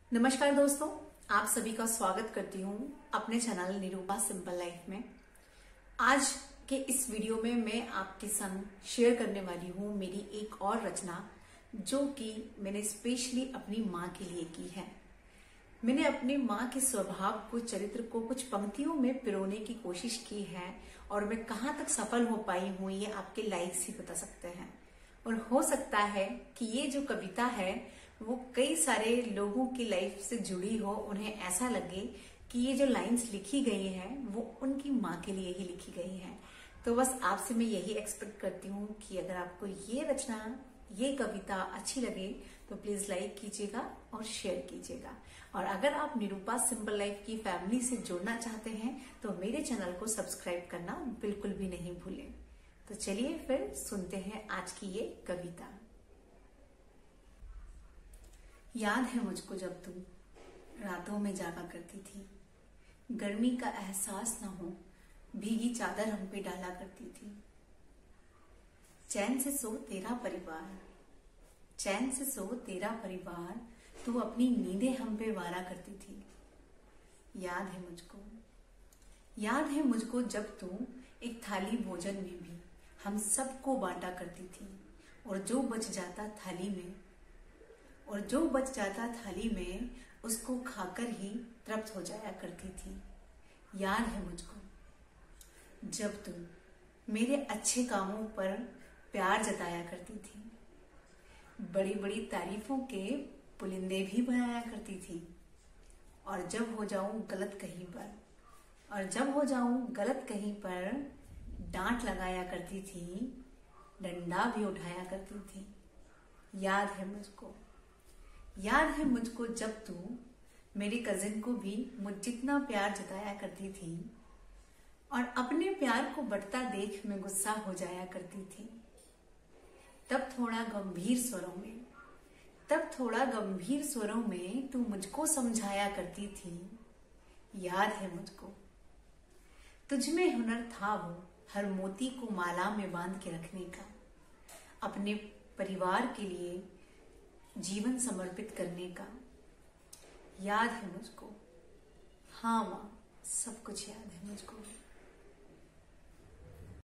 नमस्कार दोस्तों, आप सभी का स्वागत करती हूँ अपने चैनल निरूपा सिंपल लाइफ में। आज के इस वीडियो में मैं आपके संग शेयर करने वाली हूँ मेरी एक और रचना, जो कि मैंने स्पेशली अपनी माँ के लिए की है। मैंने अपनी माँ के स्वभाव को, चरित्र को कुछ पंक्तियों में पिरोने की कोशिश की है और मैं कहाँ तक सफल हो पाई हूँ ये आपके लाइक्स ही बता सकते हैं। और हो सकता है कि ये जो कविता है वो कई सारे लोगों की लाइफ से जुड़ी हो, उन्हें ऐसा लगे कि ये जो लाइंस लिखी गई हैं वो उनकी माँ के लिए ही लिखी गई हैं। तो बस आपसे मैं यही एक्सपेक्ट करती हूँ कि अगर आपको ये रचना, ये कविता अच्छी लगे तो प्लीज लाइक कीजिएगा और शेयर कीजिएगा। और अगर आप निरूपा सिंपल लाइफ की फैमिली से जुड़ना चाहते हैं तो मेरे चैनल को सब्सक्राइब करना बिल्कुल भी नहीं भूलें। तो चलिए फिर सुनते हैं आज की ये कविता। याद है मुझको जब तुम रातों में जागा करती थी, गर्मी का एहसास न हो भीगी चादर हम पे डाला करती थी। चैन से सो तेरा परिवार, चैन से सो तेरा परिवार, तू अपनी नींदें हम पे वारा करती थी। याद है मुझको, याद है मुझको जब तू एक थाली भोजन में भी हम सबको बांटा करती थी, और जो बच जाता थाली में, और जो बच जाता थाली में उसको खाकर ही तृप्त हो जाया करती थी। याद है मुझको जब तुम मेरे अच्छे कामों पर प्यार जताया करती थी, बड़ी बड़ी तारीफों के पुलिंदे भी बनाया करती थी। और जब हो जाऊं गलत कहीं पर, और जब हो जाऊं गलत कहीं पर डांट लगाया करती थी, डंडा भी उठाया करती थी। याद है मुझको, याद है मुझको जब तू मेरे कजिन को भी मुझ जितना प्यार जताया करती थी, और अपने प्यार को बढ़ता देख मैं गुस्सा हो जाया करती थी। तब थोड़ा गंभीर स्वरों में, तब थोड़ा गंभीर स्वरों में तू मुझको समझाया करती थी। याद है मुझको तुझ में हुनर था वो हर मोती को माला में बांध के रखने का, अपने परिवार के लिए जीवन समर्पित करने का। याद है मुझको, हाँ माँ, सब कुछ याद है मुझको।